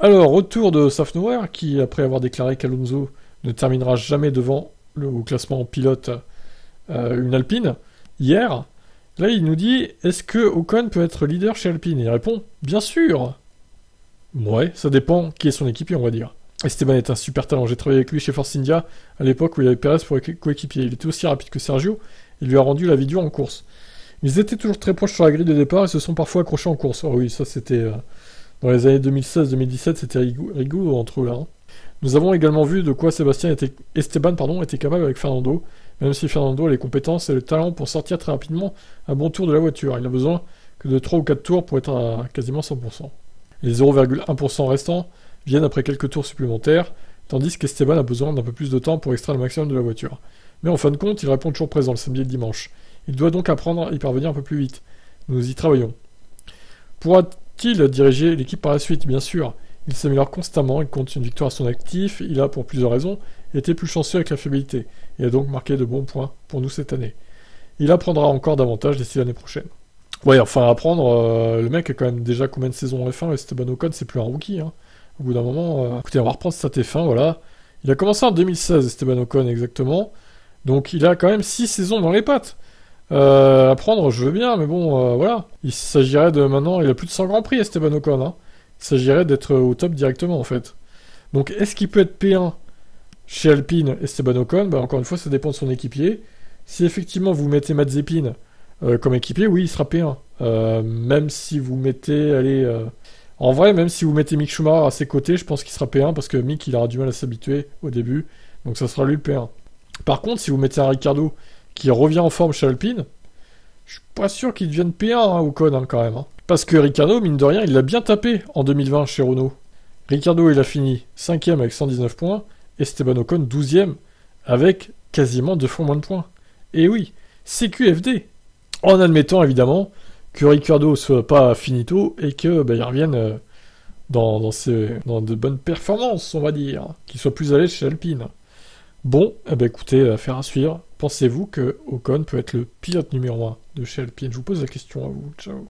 Alors, retour de Safnauer, qui, après avoir déclaré qu'Alonso ne terminera jamais devant au classement pilote une Alpine, hier, là il nous dit, est-ce que Ocon peut être leader chez Alpine? Et il répond, bien sûr. Ouais, ça dépend qui est son équipier, on va dire. Esteban est un super talent, j'ai travaillé avec lui chez Force India, à l'époque où il avait Perez pour coéquipier. Il était aussi rapide que Sergio, et lui a rendu la vie dure en course. Ils étaient toujours très proches sur la grille de départ et se sont parfois accrochés en course. Oh oui, ça c'était... dans les années 2016-2017, c'était rigolo entre eux là. Hein. Nous avons également vu de quoi Esteban était capable avec Fernando, même si Fernando a les compétences et le talent pour sortir très rapidement un bon tour de la voiture. Il n'a besoin que de 3 ou 4 tours pour être à quasiment 100%. Les 0,1% restants viennent après quelques tours supplémentaires, tandis qu'Esteban a besoin d'un peu plus de temps pour extraire le maximum de la voiture. Mais en fin de compte, il répond toujours présent le samedi et le dimanche. Il doit donc apprendre à y parvenir un peu plus vite. Nous y travaillons. Pourra-t-il diriger l'équipe par la suite? Bien sûr. Il s'améliore constamment, il compte une victoire à son actif, il a, pour plusieurs raisons, été plus chanceux avec la fiabilité, et a donc marqué de bons points pour nous cette année. Il apprendra encore davantage d'ici l'année prochaine. Ouais, enfin, apprendre, le mec a quand même déjà combien de saisons en F1, Esteban Ocon, c'est plus un rookie, hein. Au bout d'un moment, écoutez, on va reprendre sa F1, voilà. Il a commencé en 2016, Esteban Ocon, exactement. Donc il a quand même 6 saisons dans les pattes. Apprendre, je veux bien, mais bon, voilà. Il s'agirait de maintenant, il a plus de 100 Grands Prix, Esteban Ocon, hein. Il s'agirait d'être au top directement, en fait. Donc, est-ce qu'il peut être P1 chez Alpine, Esteban Ocon? Bah, encore une fois, ça dépend de son équipier. Si effectivement vous mettez Mazepin comme équipier, oui, il sera P1. Même si vous mettez, en vrai, même si vous mettez Mick Schumacher à ses côtés, je pense qu'il sera P1 parce que Mick, il aura du mal à s'habituer au début. Donc, ça sera lui le P1. Par contre, si vous mettez un Ricciardo qui revient en forme chez Alpine, je suis pas sûr qu'il devienne P1 hein, Ocon hein, quand même. Hein. Parce que Ricciardo, mine de rien, il l'a bien tapé en 2020 chez Renault. Ricciardo, il a fini 5ème avec 119 points, Esteban Ocon 12ème avec quasiment 2 fois moins de points. Et oui, CQFD. En admettant évidemment que Ricciardo soit pas finito et que il revienne dans de bonnes performances, on va dire, qu'il soit plus à l'aise chez Alpine. Bon, écoutez, affaire à suivre. Pensez-vous que Ocon peut être le pilote numéro 1 de chez Alpine? Je vous pose la question à vous. Ciao.